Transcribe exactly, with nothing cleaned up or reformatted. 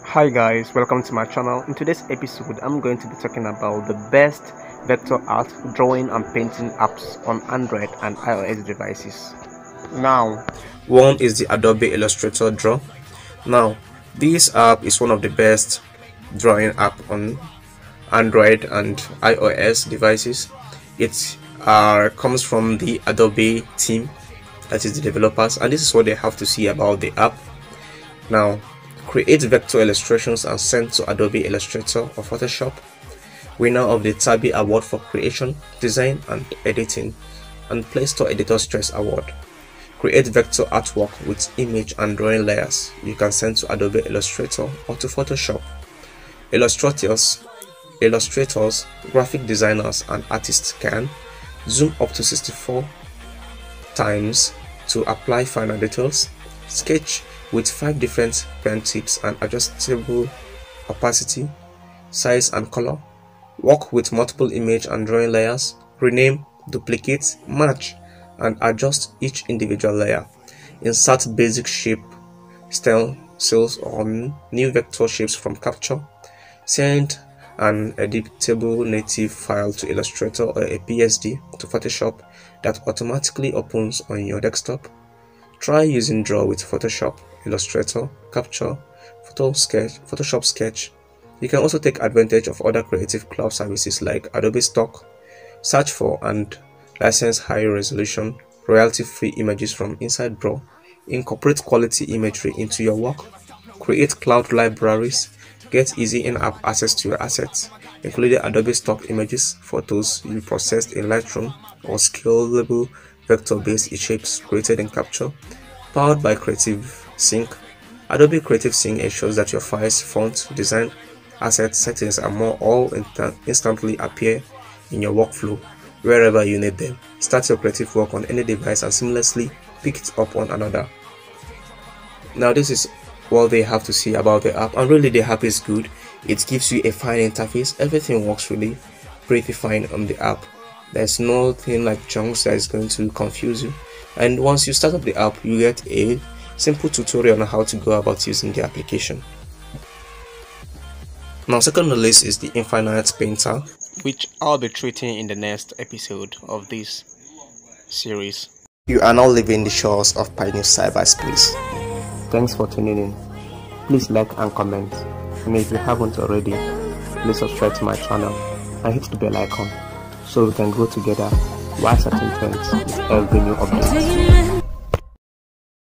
Hi guys, welcome to my channel. In today's episode, I'm going to be talking about the best vector art, drawing and painting apps on Android and iOS devices. Now, one is the Adobe Illustrator Draw. Now, this app is one of the best drawing app on Android and iOS devices. It uh, comes from the Adobe team, that is the developers, and this is what they have to say about the app. Now, create vector illustrations and send to Adobe Illustrator or Photoshop. Winner of the Tabby Award for Creation, Design and Editing and Play Store Editor's Choice Award. Create vector artwork with image and drawing layers. You can send to Adobe Illustrator or to Photoshop. Illustrators, illustrators, graphic designers and artists can zoom up to sixty-four times to apply finer details. Sketch with five different pen tips and adjustable opacity, size and color. Work with multiple image and drawing layers. Rename, duplicate, match and adjust each individual layer. Insert basic shape, stencils or new vector shapes from Capture. Send an editable native file to Illustrator or a P S D to Photoshop that automatically opens on your desktop. Try using Draw with Photoshop, Illustrator, Capture, Photo Sketch, Photoshop Sketch. You can also take advantage of other creative cloud services like Adobe Stock. Search for and license high-resolution, royalty-free images from inside Draw. Incorporate quality imagery into your work. Create cloud libraries. Get easy in-app access to your assets, including Adobe Stock images, photos you processed in Lightroom, or scalable vector-based shapes created in Capture. Powered by Creative Sync. Adobe Creative Sync ensures that your files, font, design, assets, settings, and more all instantly appear in your workflow wherever you need them. Start your creative work on any device and seamlessly pick it up on another. Now, this is what they have to say about the app, and really the app is good. It gives you a fine interface. Everything works really pretty fine on the app. There's nothing like chunks that is going to confuse you. And once you start up the app, you get a simple tutorial on how to go about using the application. Now, second on the list is the Infinite Painter, which I'll be treating in the next episode of this series. You are now leaving the shores of PinusCyberspace. Thanks for tuning in. Please like and comment, and if you haven't already, please subscribe to my channel and hit the bell icon so we can grow together while setting trends with every new update.